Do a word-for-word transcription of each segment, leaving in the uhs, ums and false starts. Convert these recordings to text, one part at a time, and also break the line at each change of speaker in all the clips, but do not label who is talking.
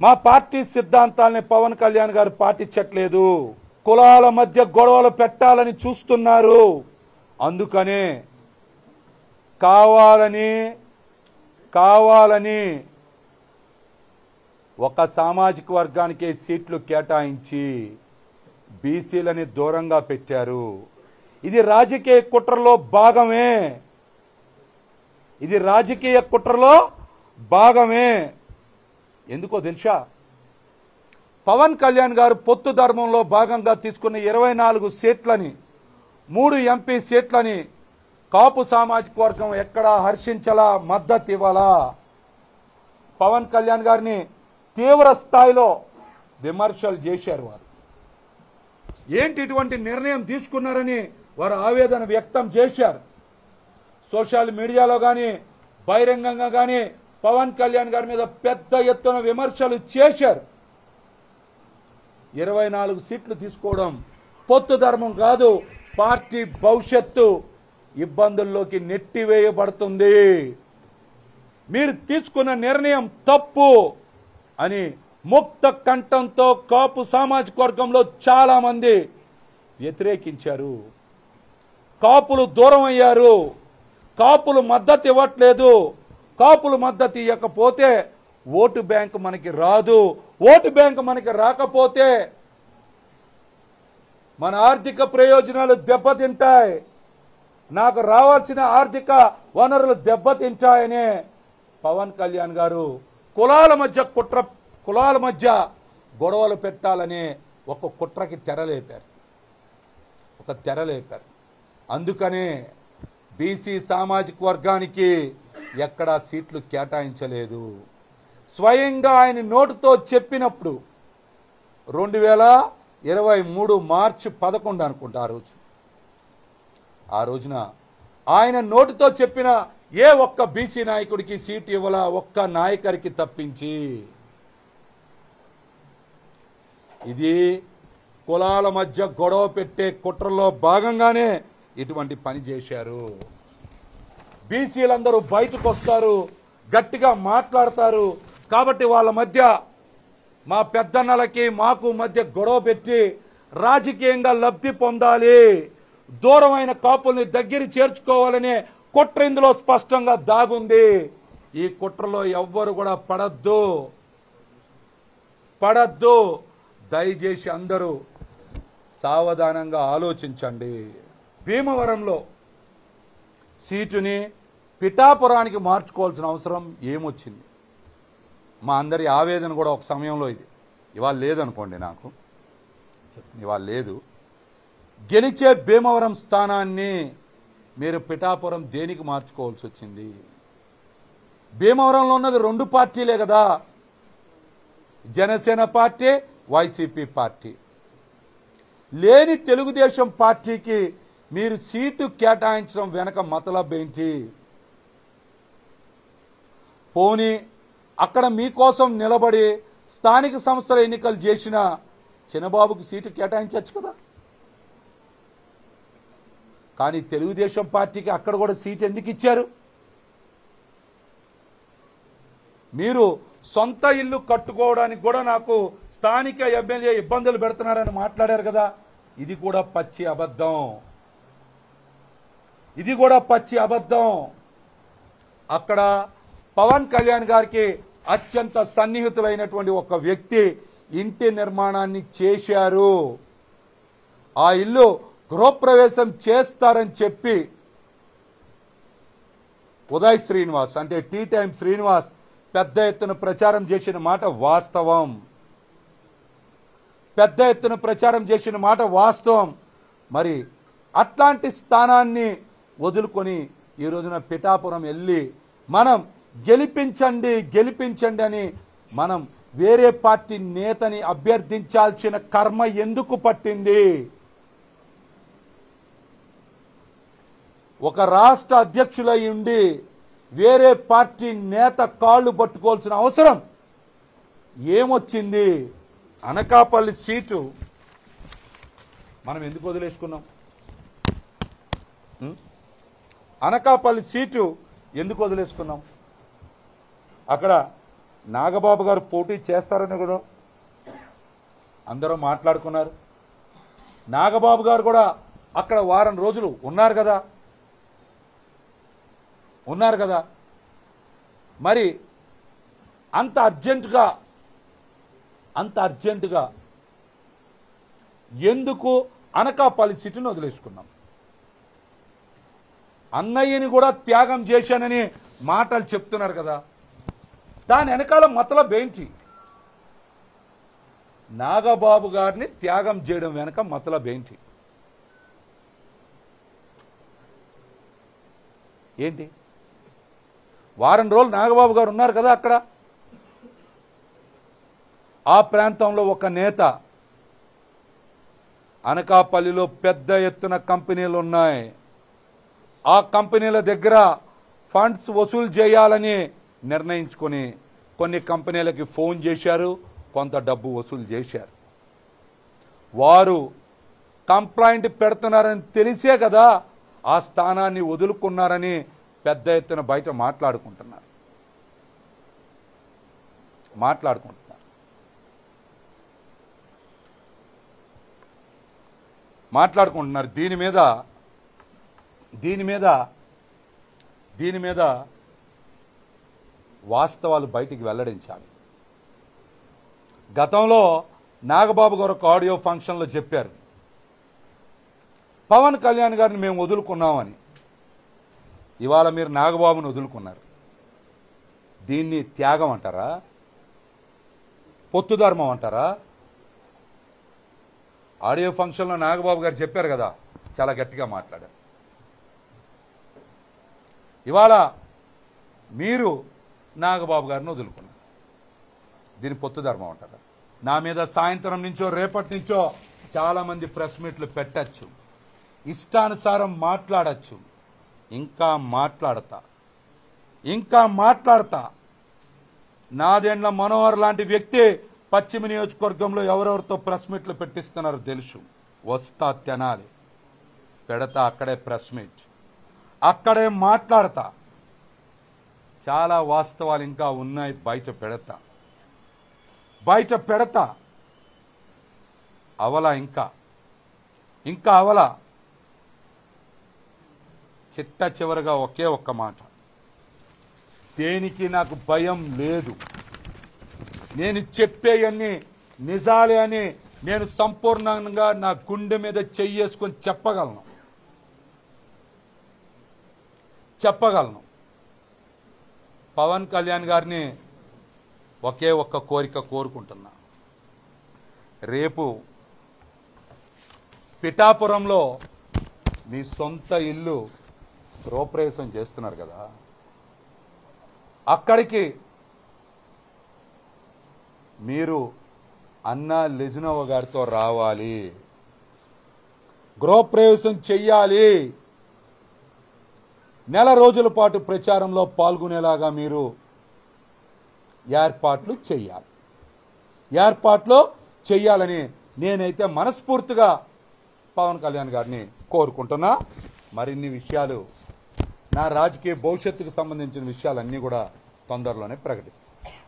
మా పార్టీ సిద్ధాంతాలని పవన్ కళ్యాణ్ గారు పాటించట్లేదు. కులాల మధ్య గొడవలు పెట్టాలని చూస్తున్నారు. అందుకనే కావాలని కావాలని ఒక సామాజిక వర్గానికి సీట్లు కేటాయించి బీసీలని దూరంగా పెట్టారు. ఇది రాజకీయ కుట్రలో భాగమే. ఇది రాజకీయ కుట్రలో భాగమే. ఎందుకో తెలుసా? పవన్ కళ్యాణ్ గారు పొత్తు ధర్మంలో భాగంగా తీసుకున్న ఇరవై నాలుగు సీట్లని, మూడు ఎంపీ సీట్లని కాపు సామాజిక వర్గం ఎక్కడా హర్షించలా, మద్దతు ఇవ్వాలా. పవన్ కళ్యాణ్ గారిని తీవ్ర స్థాయిలో విమర్శలు చేశారు. వారు ఏంటి ఇటువంటి నిర్ణయం తీసుకున్నారని వారు ఆవేదన వ్యక్తం చేశారు. సోషల్ మీడియాలో కానీ బహిరంగంగా కానీ పవన్ కళ్యాణ్ గారి మీద పెద్ద ఎత్తున విమర్శలు చేశారు. ఇరవై నాలుగు సీట్లు తీసుకోవడం పొత్తు ధర్మం కాదు, పార్టీ భవిష్యత్తు ఇబ్బందుల్లోకి నెట్టివేయబడుతుంది. మీరు తీసుకున్న నిర్ణయం తప్పు అని ముక్త కంఠంతో కాపు సామాజిక వర్గంలో చాలా మంది వ్యతిరేకించారు. కాపులు దూరం అయ్యారు. కాపులు మద్దతు ఇవ్వట్లేదు. కాపులు మద్దతు ఇవ్వకపోతే ఓటు బ్యాంక్ మనకి రాదు. ఓటు బ్యాంక్ మనకి రాకపోతే మన ఆర్థిక ప్రయోజనాలు దెబ్బతింటాయి. నాకు రావాల్సిన ఆర్థిక వనరులు దెబ్బతింటాయనే పవన్ కళ్యాణ్ గారు కులాల మధ్య కుట్ర కులాల మధ్య గొడవలు పెట్టాలనే ఒక కుట్రకి తెరలేపారు ఒక తెరలేపారు అందుకనే బీసీ సామాజిక వర్గానికి ఎక్కడా సీట్లు కేటాయించలేదు. స్వయంగా ఆయన నోటుతో చెప్పినప్పుడు రెండు వేల ఇరవై మూడు మార్చి పదకొండు అనుకుంటా ఆ రోజు ఆ రోజున ఆయన నోటుతో చెప్పిన ఏ ఒక్క బీసీ నాయకుడికి సీటు ఇవ్వాల, ఒక్క నాయకుడికి తప్పించి. ఇది కులాల మధ్య గొడవ పెట్టే కుట్రలో భాగంగానే ఇటువంటి పని చేశారు. బీసీలందరూ బయటకు వస్తారు, గట్టిగా మాట్లాడతారు. కాబట్టి వాళ్ళ మధ్య మా పెద్దన్నలకి మాకు మధ్య గొడవ పెట్టి రాజకీయంగా లబ్ధి పొందాలి, దూరమైన కాపుల్ని దగ్గర చేర్చుకోవాలనే కుట్ర ఇందులో స్పష్టంగా దాగుంది. ఈ కుట్రలో ఎవ్వరు కూడా పడద్దు పడద్దు దయచేసి అందరూ సావధానంగా ఆలోచించండి. భీమవరంలో సీటుని పిఠాపురానికి మార్చుకోవాల్సిన అవసరం ఏమొచ్చింది? మా అందరి ఆవేదన కూడా ఒక సమయంలో ఇది. ఇవాళ లేదనుకోండి, నాకు ఇవాళ లేదు. గెలిచే భీమవరం స్థానాన్ని మీరు పిఠాపురం దేనికి మార్చుకోవాల్సి వచ్చింది? భీమవరంలో ఉన్నది రెండు పార్టీలే కదా, జనసేన పార్టీ, వైసీపీ పార్టీ. లేని తెలుగుదేశం పార్టీకి మీరు సీటు కేటాయించడం వెనక మతలబ్ ఏంటి? పోనీ అక్కడ మీకోసం నిలబడి స్థానిక సంస్థల ఎన్నికలు చేసిన చిన్నబాబుకి సీటు కేటాయించవచ్చు కదా. కానీ తెలుగుదేశం పార్టీకి అక్కడ కూడా సీటు ఎందుకు ఇచ్చారు? మీరు సొంత ఇల్లు కట్టుకోవడానికి కూడా నాకు స్థానిక ఎమ్మెల్యే ఇబ్బందులు పెడుతున్నారని మాట్లాడారు కదా. ఇది కూడా పచ్చి అబద్ధం. ఇది కూడా పచ్చి అబద్ధం. అక్కడ పవన్ కళ్యాణ్ గారికి అత్యంత సన్నిహితులైనటువంటి ఒక వ్యక్తి ఇంటి నిర్మాణాన్ని చేశారు. ఆ ఇల్లు గృహప్రవేశం చేస్తారని చెప్పి ఉదయ్ శ్రీనివాస్ అంటే టీ టైం శ్రీనివాస్ పెద్ద ఎత్తున ప్రచారం చేసిన మాట వాస్తవం. పెద్ద ఎత్తున ప్రచారం చేసిన మాట వాస్తవం. మరి అట్లాంటి స్థానాన్ని వదులుకొని ఈ రోజున పిఠాపురం వెళ్ళి మనం గెలిపించండి గెలిపించండి అని మనం వేరే పార్టీ నేతని అభ్యర్థించాల్సిన కర్మ ఎందుకు పట్టింది? ఒక రాష్ట్ర అధ్యక్షులై ఉండి వేరే పార్టీ నేత కాళ్ళు పట్టుకోవాల్సిన అవసరం ఏమొచ్చింది? అనకాపల్లి సీటు మనం ఎందుకు వదిలేసుకున్నాం? అనకాపల్లి సీటు ఎందుకు వదిలేసుకున్నాం? అక్కడ నాగబాబు గారు పోటీ చేస్తారని కూడా అందరూ మాట్లాడుకున్నారు. నాగబాబు గారు కూడా అక్కడ వారం రోజులు ఉన్నారు కదా ఉన్నారు కదా మరి అంత అర్జెంటుగా అంత అర్జెంటుగా ఎందుకు అనకాపల్లి సీటును వదిలేసుకున్నాం? అన్నయ్యని కూడా త్యాగం చేశానని మాటలు చెప్తున్నారు కదా, దాని వెనకాల మతలబ్ ఏంటి? నాగబాబు గారిని త్యాగం చేయడం వెనక మతలబ్ ఏంటి? ఏంటి? వారం రోజులు నాగబాబు గారు ఉన్నారు కదా అక్కడ. ఆ ప్రాంతంలో ఒక నేత, అనకాపల్లిలో పెద్ద ఎత్తున కంపెనీలు ఉన్నాయి, ఆ కంపెనీల దగ్గర ఫండ్స్ వసూలు చేయాలని నిర్ణయించుకొని కొన్ని కంపెనీలకి ఫోన్ చేశారు, కొంత డబ్బు వసూలు చేశారు. వారు కంప్లైంట్ పెడుతున్నారని తెలిసే కదా ఆ స్థానాన్ని వదులుకున్నారని పెద్ద ఎత్తున బయట మాట్లాడుకుంటున్నారు మాట్లాడుకుంటున్నారు మాట్లాడుకుంటున్నారు దీని మీద దీని మీద దీని మీద వాస్తవాలు బయటికి వెల్లడించాలి. గతంలో నాగబాబు గారు ఒక ఆడియో ఫంక్షన్లో చెప్పారు, పవన్ కళ్యాణ్ గారిని మేము వదులుకున్నామని. ఇవాళ మీరు నాగబాబుని వదులుకున్నారు. దీన్ని త్యాగం అంటారా? పొత్తు ధర్మం అంటారా? ఆడియో ఫంక్షన్లో నాగబాబు గారు చెప్పారు కదా, చాలా గట్టిగా మాట్లాడారు. ఇవాళ మీరు నాగబాబు గారిని వదులుకున్నారు. దీన్ని పొత్తు ధర్మం అంటారా? నా మీద సాయంత్రం నుంచో రేపటి నుంచో చాలామంది ప్రెస్ మీట్లు పెట్టచ్చు, ఇష్టానుసారం మాట్లాడచ్చు. ఇంకా మాట్లాడతా ఇంకా మాట్లాడతా నాదెండ్ల మనోహర్ లాంటి వ్యక్తి పశ్చిమ నియోజకవర్గంలో ఎవరెవరితో ప్రెస్ మీట్లు పెట్టిస్తున్నారో తెలుసు. వస్తా తెనాలి పెడతా, అక్కడే ప్రెస్ మీట్, అక్కడే మాట్లాడతా. చాలా వాస్తవాలు ఇంకా ఉన్నాయి, బయట పెడతా బయట పెడతా అవలా ఇంకా ఇంకా అవలా. చిట్ట చివరిగా ఒకే ఒక్క మాట, దేనికి నాకు భయం లేదు. నేను చెప్పేయన్నీ నిజాలే అని నేను సంపూర్ణంగా నా గుండె మీద చెయ్యేసుకొని చెప్పగలను చెప్పగలను పవన్ కళ్యాణ్ గారిని ఒకే ఒక్క కోరిక కోరుకుంటున్నా. రేపు పిఠాపురంలో మీ సొంత ఇల్లు గృహప్రవేశం చేస్తున్నారు కదా, అక్కడికి మీరు అన్నా లెజినోవ గారితో రావాలి, గృహప్రవేశం చెయ్యాలి. నెల రోజుల పాటు ప్రచారంలో పాల్గొనేలాగా మీరు ఏర్పాట్లు చెయ్యాలి ఏర్పాట్లు చెయ్యాలని నేనైతే మనస్ఫూర్తిగా పవన్ కళ్యాణ్ గారిని కోరుకుంటున్నా. మరిన్ని విషయాలు, నా రాజకీయ భవిష్యత్తుకు సంబంధించిన విషయాలన్నీ కూడా తొందరలోనే ప్రకటిస్తాను.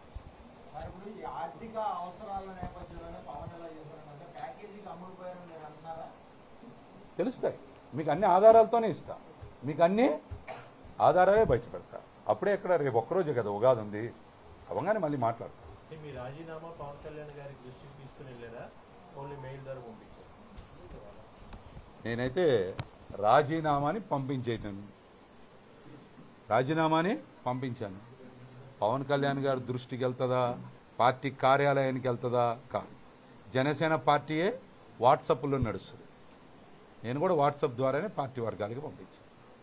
తెలుస్తాయి మీకు, అన్ని ఆధారాలతోనే ఇస్తా. మీకు అన్ని ఆధారాలే బయట పెడతా. అప్పుడే ఎక్కడ రేపు ఒక్కరోజే కదా ఉగాది ఉంది, అవగానే మళ్ళీ మాట్లాడతా.
మీ రాజీనామా పవన్ కళ్యాణ్ గారికి దృష్టికి తీసుకుని వెళ్ళారా? ఓన్లీ మెయిల్ ద్వారా పంపించారు.
నేనైతే రాజీనామాని పంపించేయటం రాజీనామాని పంపించాను. పవన్ కళ్యాణ్ గారి దృష్టికి వెళ్తుందా, పార్టీ కార్యాలయానికి వెళ్తుందా? కాదు. జనసేన పార్టీయే వాట్సాప్లో నడుస్తుంది. నేను కూడా వాట్సాప్ ద్వారానే పార్టీ వర్గాలకి పంపించాను.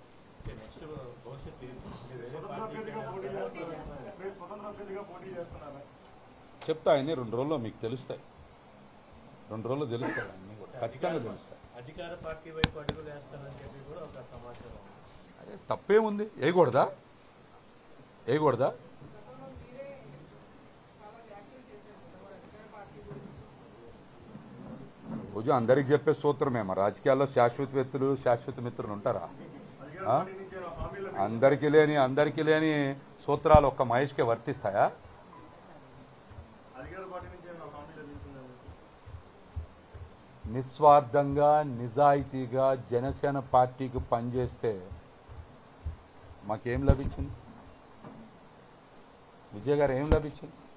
చెప్తా అన్ని రెండు రోజుల్లో మీకు తెలుస్తాయి. రెండు రోజుల్లో తెలుస్తాయి, అన్నీ కూడా ఖచ్చితంగా తెలుస్తాయి.
అధికార పార్టీ వైపు అడుగులు వేస్తానని చెప్పి కూడా ఒక సమాచారం.
అదే తప్పేముంది, వేయకూడదా వేయకూడదా రోజు అందరికి చెప్పే సూత్రమే. మా రాజకీయాల్లో శాశ్వత వ్యక్తులు శాశ్వత మిత్రులు ఉంటారా? అందరికీ లేని అందరికీ లేని సూత్రాలు ఒక్క మహేష్కే వర్తిస్తాయా? నిస్వార్థంగా నిజాయితీగా జనసేన పార్టీకి పనిచేస్తే మాకేం లభించింది? విజయ్ గారు ఏం లభించింది?